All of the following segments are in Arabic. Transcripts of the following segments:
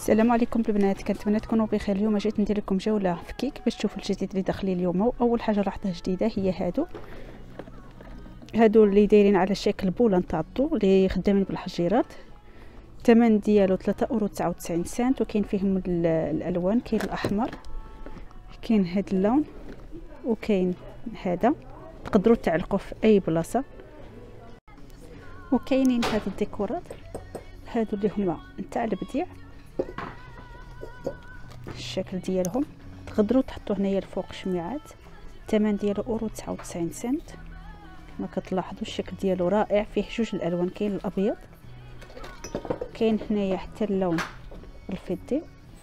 السلام عليكم البنات، كنتمنى تكونوا بخير. اليوم جيت ندير لكم جوله في كيك باش تشوفوا الجديد اللي داخلي اليوم. اول حاجه لاحظتها جديده هي هادو اللي دايرين على شكل بوله نتاع الضو اللي خدامين بالحجيرات. الثمن ديالو 3.99 €، وكاين فيهم الالوان، كاين الاحمر، كاين هاد اللون، وكاين هذا تقدروا تعلقوه في اي بلاصه. وكاينين هاد الديكورات هادو اللي هما نتاع البديع، الشكل ديالهم تقدروا تحطوا هنايا الفوق شميعات. الثمن ديالو 99 €. كما كتلاحظوا الشكل ديالو رائع، فيه جوج الالوان، كاين الابيض، كاين هنايا حتى اللون الفضي،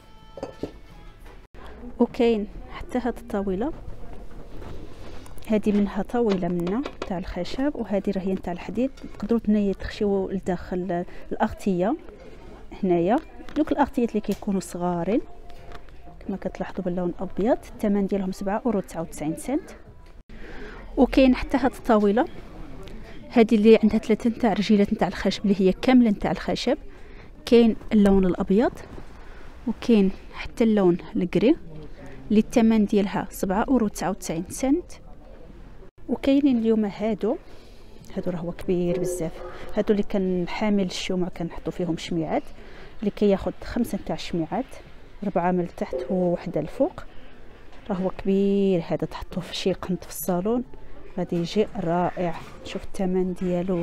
وكاين حتى هاد الطاوله هذه منها طاوله منا تاع الخشب، وهذه راهي نتاع الحديد. تقدروا هنايا تخشيو لداخل الاغطيه. هنايا دوك الاغطيات اللي كيكونوا صغارين كما كتلاحظوا باللون ابيض. الثمن ديالهم 7.99 €. وكاين حتى هاد الطاوله هذه اللي عندها 3 نتاع رجيلات نتاع الخشب اللي هي كامله نتاع الخشب. كاين اللون الابيض، وكاين حتى اللون الكري اللي الثمن ديالها 7.99 €. وكاينين اليوم هادو راه هو كبير بزاف، هادو اللي كان حامل الشموع كنحطوا فيهم شميعات، اللي كياخذ 5 نتاع الشميعات، 4 من التحت ووحده الفوق. راه هو كبير هذا، تحطوه في شي قنت في الصالون غادي يجي رائع. شوف الثمن ديالو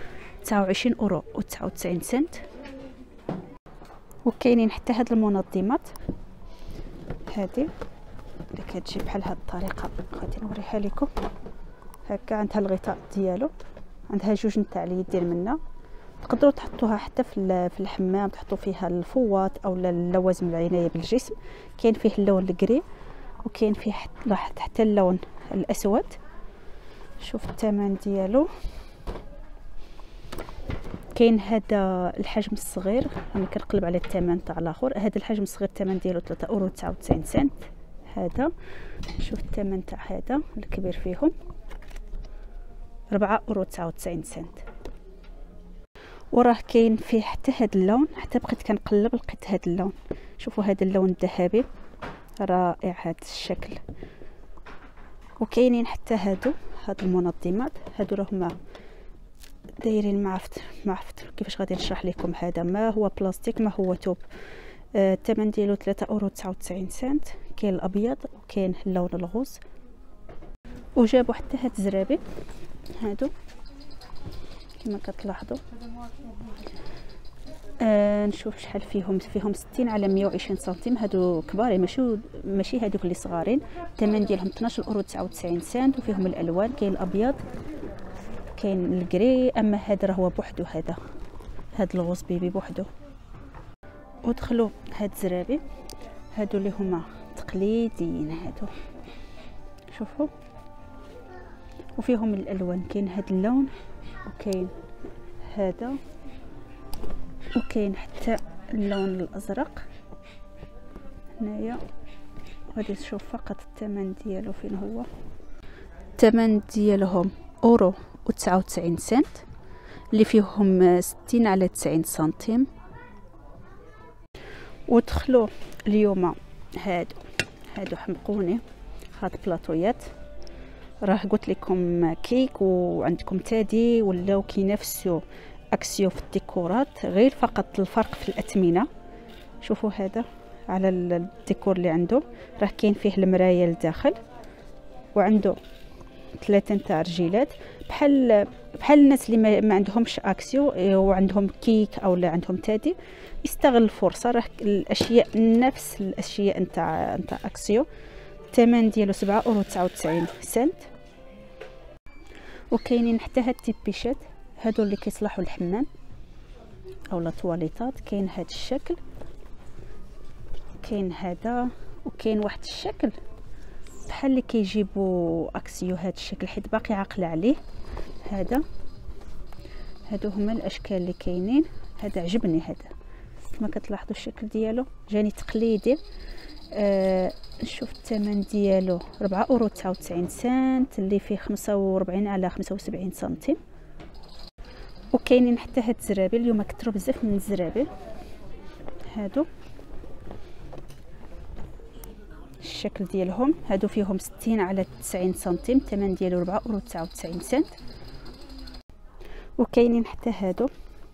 29.99 €. وكاينين حتى هاد المنظمات هذه اللي كتجي بحال هاد الطريقه، غادي نوريها لكم. هكا عندها الغطاء ديالو، عندها جوج نتاع اليدين منا، تقدروا تحطوها حتى في الحمام، تحطوا فيها الفواط او اللوازم العنايه بالجسم. كاين فيه اللون الكري، وكاين فيه حتى اللون الاسود. شوف الثمن ديالو. كاين هذا الحجم الصغير، انا كنقلب على الثمن تاع الاخر. هذا الحجم الصغير الثمن ديالو 3.99 €. هذا شوف الثمن تاع هذا الكبير فيهم 4.99 €. وراه كاين فيه حتى هذا اللون، حتى بقيت كنقلب لقيت هذا اللون. شوفوا هذا اللون الذهبي رائع هذا الشكل. وكاينين حتى هاد المنظمات هادو راهما دايرين ما عرفت كيفاش غادي نشرح لكم. هذا ما هو بلاستيك ما هو توب. الثمن ديالو 3.99 €. كاين الابيض وكاين اللون الغوز. وجابوا حتى هاد الزرابي هادو كما كتلاحظوا. نشوف شحال فيهم 60 على 120 سنتيم. هادو كبار ماشي هادوك اللي صغارين. الثمن ديالهم 12.99 €. وفيهم الالوان، كاين الابيض، كاين الكري، اما هذا راه هو بوحدو، هذا الغوص بيبي بوحدو. ودخلوا هاد الزرابي هادو اللي هما تقليديين هادو، شوفوا، وفيهم الالوان، كاين هاد اللون، وكاين هذا، وكاين حتى اللون الازرق. هنايا غادي تشوف فقط الثمن ديالو فين هو. الثمن ديالهم 1.99 €، اللي فيهم 60 على 90 سنتيم. ودخلوا اليوم هادو حمقوني، هاد بلاطويات. راه قلت لكم كيك وعندكم تادي ولاو كينافسوا اكسيو في الديكورات، غير فقط الفرق في الاثمنه. شوفوا هذا على الديكور اللي عنده، راه كاين فيه المرايه لداخل، وعنده 3 نتاع رجيلات، بحال الناس اللي ما عندهمش اكسيو وعندهم كيك او لا عندهم تادي، يستغل الفرصه. راه الاشياء نفس الاشياء نتاع اكسيو. الثمن ديالو 7.99 €. وكاينين حتى هاد التيبيشات هادو اللي كيصلحوا الحمام او لا تواليطات. كاين هاد الشكل، كاين هذا، وكاين واحد الشكل بحال اللي كيجيبوا اكسيو. هاد الشكل حيت باقي عاقله عليه. هادو هما الاشكال اللي كاينين. هذا عجبني، هذا كما كتلاحظوا الشكل ديالو جاني تقليدي. نشوف الثمن ديالو 4.99 €، اللي فيه 45 على 75 سنتيم. وكاينين حتى هاد الزرابي، اليوم كثروا بزاف من الزرابي هادو الشكل ديالهم. هادو فيهم 60 على 90 سنتيم، الثمن ديالو 4.99 سنت. وكاينين حتى هادو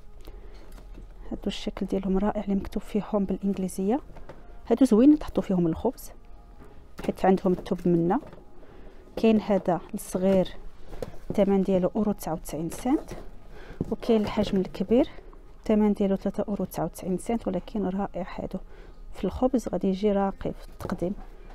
الشكل ديالهم رائع اللي مكتوب فيهم بالانجليزيه. هادو زوينين تحطوا فيهم الخبز حيت عندهم التوب منا. كاين هذا الصغير الثمن ديالو اورو 99 سنت، وكاين الحجم الكبير الثمن ديالو 3.99 سنت، ولكن رائع هادو في الخبز غادي يجي راقي في التقديم.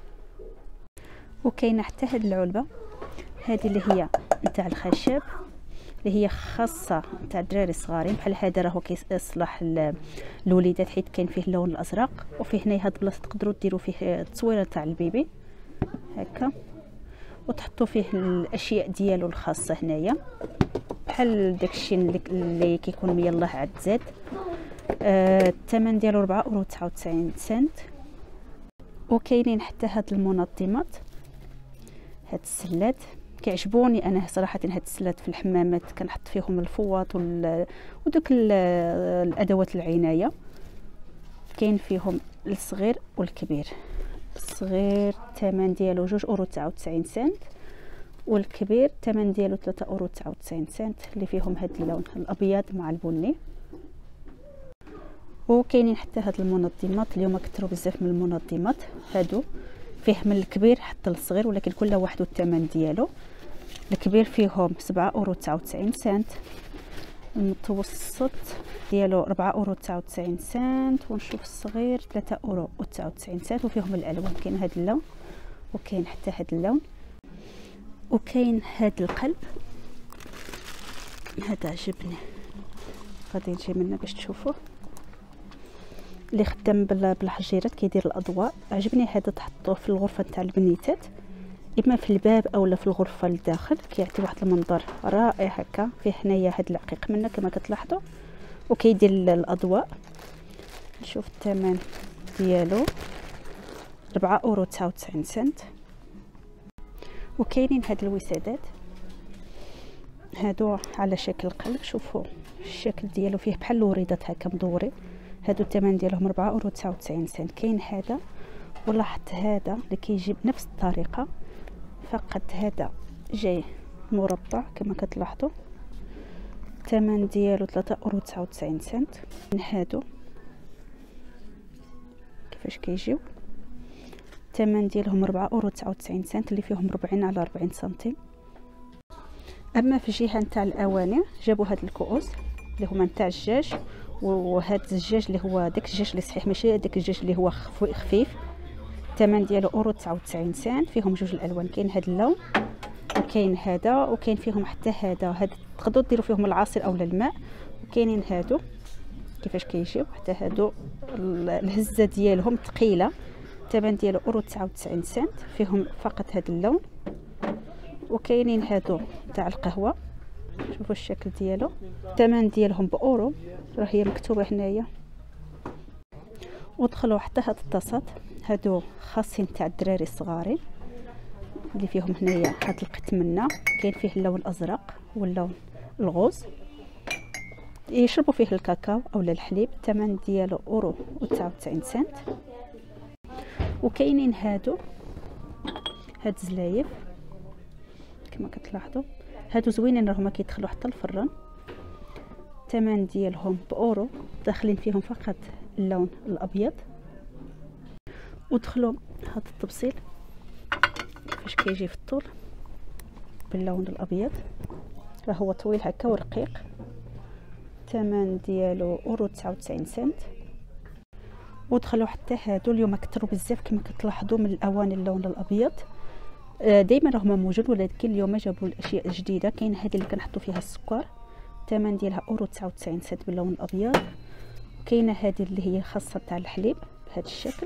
وكاينه حتى هاد العلبه هذه اللي هي نتاع الخشب، اللي هي خاصه نتاع الدراري الصغارين. بحال هذا راهو كيصلح الوليدات حيت كاين فيه اللون الازرق، وفيه هنايا هاد البلاصه تقدروا ديروا فيه التصويره تاع البيبي هكا، وتحطوا فيه الاشياء ديالو الخاصه هنايا بحال داكشي اللي كيكون يلاه عاد زاد. الثمن ديالو 4.99 سنت. وكاينين حتى هاد المنظمات، هاد السلات كيعجبوني انا صراحه. هاد السلات في الحمامات كنحط فيهم الفواط ودوك الادوات العنايه. كاين فيهم الصغير والكبير. الصغير الثمن ديالو 2.99 سنت، والكبير الثمن ديالو 3.99 سنت، اللي فيهم هاد اللون الابيض مع البني. وكاينين حتى هاد المنظمات، اليوم كثروا بزاف من المنظمات. هادو فيه من الكبير حتى الصغير، ولكن كل واحد والثمن ديالو. الكبير فيهم 7.99 سنت، المتوسط ديالو 4.99 سنت، ونشوف الصغير 3.99 سنت. وفيهم الالوان، كاين هاد اللون وكاين حتى هاد اللون. وكاين هاد القلب هذا عجبني، غادي نجي منه باش تشوفوه، اللي خدام بالحجيرات كيدير الاضواء. عجبني هذا، تحطوه في الغرفه تاع البنيتات، اما في الباب اولا في الغرفه للداخل، كيعطي واحد المنظر رائع هكا. فيه هنايا هاد العقيق منه كما كتلاحظوا، وكيدير الاضواء. نشوف الثمن ديالو 4.99 سنت. وكاينين هاد الوسادات هادو على شكل قلب، شوفوا الشكل ديالو فيه بحال الوريدات هكا مدوري. هادو الثمن ديالهم 4.99 سنت. كاين هذا، ولاحظت هذا اللي كيجي بنفس الطريقه، فقط هذا جاي مربع كما كتلاحظوا. الثمن ديالو 3.99 سنت. من هادو كيفاش كيجيو، الثمن ديالهم 4.99 سنت، اللي فيهم 40 على 40 سنتيم. اما في الجهه نتاع الاواني جابوا هاد الكؤوس اللي هما نتاع الدجاج، وهاد الدجاج اللي هو داك الدجاج اللي صحيح، ماشي داك الدجاج اللي هو خفيف. الثمن ديالو 1.99 سنت. فيهم جوج الالوان، كاين هاد اللون وكاين هذا، وكاين فيهم حتى هاد تقدروا ديروا فيهم العصير اولا الماء. وكاينين هادو كيفاش كيجيو، حتى هادو الهزه ديالهم ثقيله. الثمن ديالو 1.99 سنت. فيهم فقط هاد اللون. وكاينين هادو تاع القهوه، شوفوا الشكل ديالو، الثمن ديالهم باورو، راه هي مكتوبه هنايا. ودخلوا حتى هاد الطاسات، هادو خاصين تاع الدراري الصغارين، اللي فيهم هنايا هاد القتمنه، كاين فيه اللون الازرق واللون الغوز، يشربوا فيه الكاكاو اولا الحليب. الثمن ديالو 1.99 سنت. وكاينين هاد الزلايف كما كتلاحظوا، هادو زوينين راهما كيدخلوا حتى الفران. الثمن ديالهم باورو، داخلين فيهم فقط اللون الابيض. ودخلوا هاد الطبسيل كيفاش كيجي في الطول باللون الابيض، راه هو طويل هكا ورقيق. الثمن ديالو 1.99 سنت. ودخلوا حتى هادو، اليوم كثروا بزاف كما كتلاحظوا من الاواني اللون الابيض. دائما راهما موجود، ولكن اليوم جابوا الاشياء الجديده. كاين هذه اللي كنحطوا فيها السكر، الثمن ديالها 1.99 سنت باللون الابيض. كاينه هذه اللي هي خاصه تاع الحليب بهذا الشكل،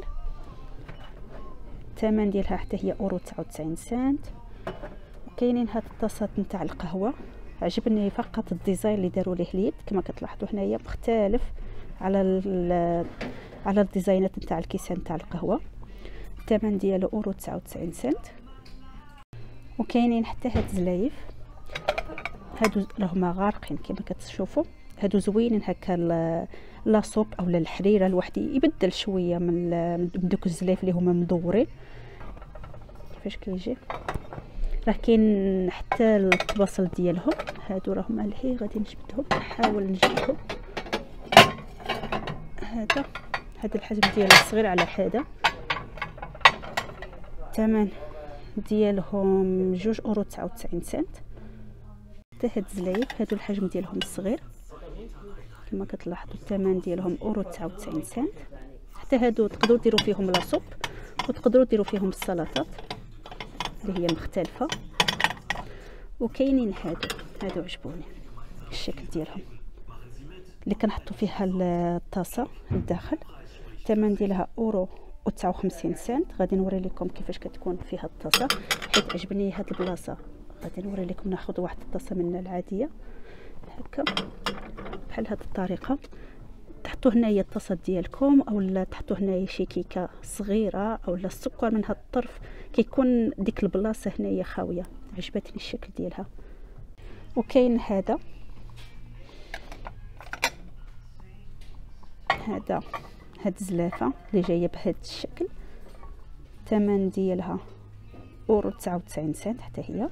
الثمن ديالها حتى هي 1.99 سنت. وكاينين هاد الطاسات نتاع القهوه، عجبني فقط الديزاين اللي داروا ليه اليد كما كتلاحظوا هنايا، مختلف على الديزاينات نتاع الكيسان تاع القهوه. الثمن ديالو 1.99 سنت. وكاينين حتى هاد الزلايف، هادو راهما غارقين كما كتشوفوا، هادو زوينين هكا لاصوك اولا الحريره الواحد يبدل شويه من دوك الزلايف اللي هما مدورين. كيفاش كيجي. راه كاين حتى البصل ديالهم، هادو راهم مالحي غادي نجبدهم، نحاول نجبدهم. هذا الحجم ديالو صغير على هذا، الثمن ديالهم 2.99 سنت. حتى هاد الزلايف هادو الحجم ديالهم صغير كما كتلاحظوا، الثمن ديالهم 1.99 سنت. حتى هادو تقدروا ديروا فيهم لاصوب وتقدروا ديروا فيهم السلطات اللي هي مختلفه. وكاينين هادو عجبوني الشكل ديالهم اللي كنحطوا فيها الطاسه للداخل. الثمن ديالها 1.59 سنت. غادي نوري لكم كيفاش كتكون فيها الطاسه، حيت عجبني هاد البلاصه. غادي نوري لكم، ناخذ واحد الطاسه من العاديه هكا بحال هاد الطريقه. تحطوا هنايا الطاسه ديالكم، اولا تحطوا هنايا شي كيكه صغيره اولا السكر من هاد الطرف، كيكون ديك البلاصه هنايا خاويه. عجبتني الشكل ديالها. وكاين هاد الزلافه اللي جايه بهذا الشكل، الثمن ديالها 1.99 سنت حتى هي.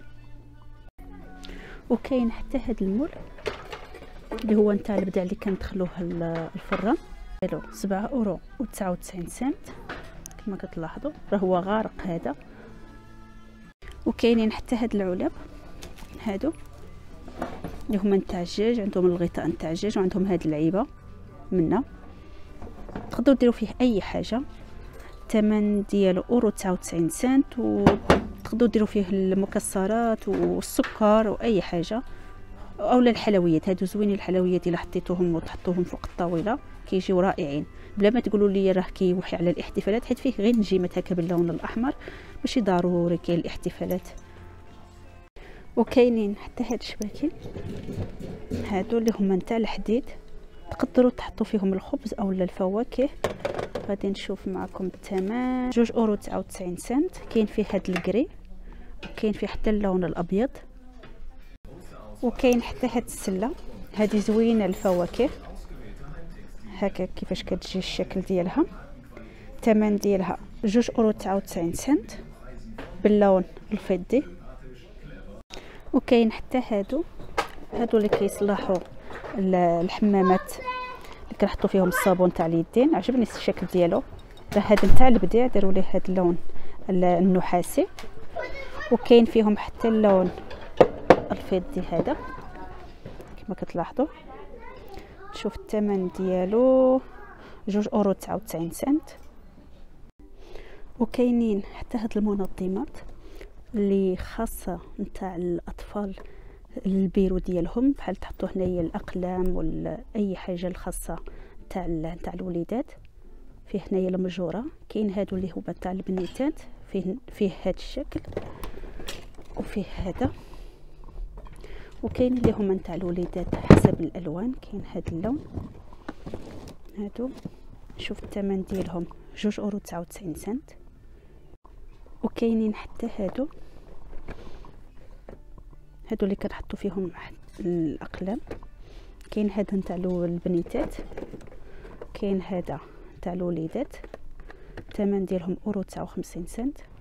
وكاين حتى هاد المول اللي هو نتاع البدع اللي كندخلوه الفران، له 7.99 سنت كما كتلاحظوا، راه هو غارق هذا. وكاينين حتى هاد العلب هادو اللي هما نتاع الدجاج، عندهم الغطاء نتاع الدجاج وعندهم هاد اللعيبه منها، تقدروا ديروا فيه اي حاجه. الثمن ديالو 1.99 سنت، وتقدروا ديروا فيه المكسرات والسكر واي حاجه، اولا الحلويات. هادو زوينين الحلويات، الا حطيتوهم وتحطوهم فوق الطاوله كيجيو رائعين، بلا ما تقولوا لي راه كيوحي على الاحتفالات، حيت فيه غير نجيمات هكا باللون الاحمر، ماشي ضروري كاين الاحتفالات. وكاينين حتى هاد الشباكل هادو اللي هما نتاع الحديد، تقدروا تحطوا فيهم الخبز اولا الفواكه. غادي نشوف معكم الثمن 2.99 سنت. كاين فيه هاد الكري، وكاين فيه حتى اللون الابيض. وكاين حتى هاد السله، هذه زوينه الفواكه هكا كيفاش كتجي الشكل ديالها. الثمن ديالها 2.99 سنت باللون الفضي. وكاين حتى هادو اللي كيصلحوا الحمامات اللي كنحطوا فيهم الصابون تاع اليدين. عجبني الشكل ديالو، راه هذا نتاع البديع، داروا ليه هذا اللون النحاسي. وكاين فيهم حتى اللون الفضي هذا كما كتلاحظوا. شوف الثمن ديالو 2.99 سنت. وكاينين حتى هاد المنظمات اللي خاصه نتاع الاطفال، البيرو ديالهم، بحال تحطوا هنايا الاقلام ولا اي حاجه الخاصه تاع الوليدات. فيه هنايا المجوره، كاين هادو اللي هما تاع البنيتات، فيه هاد الشكل، وفيه هذا. وكاين اللي هما نتاع الوليدات حسب الالوان، كاين هاد اللون هادو. شوف الثمن ديالهم 2.99 سنت. وكاينين حتى هادو اللي كنحطوا فيهم الاقلام. كاين هذا نتاع البنيتات، كاين هذا نتاع الوليدات، الثمن ديالهم 1.59 سنت.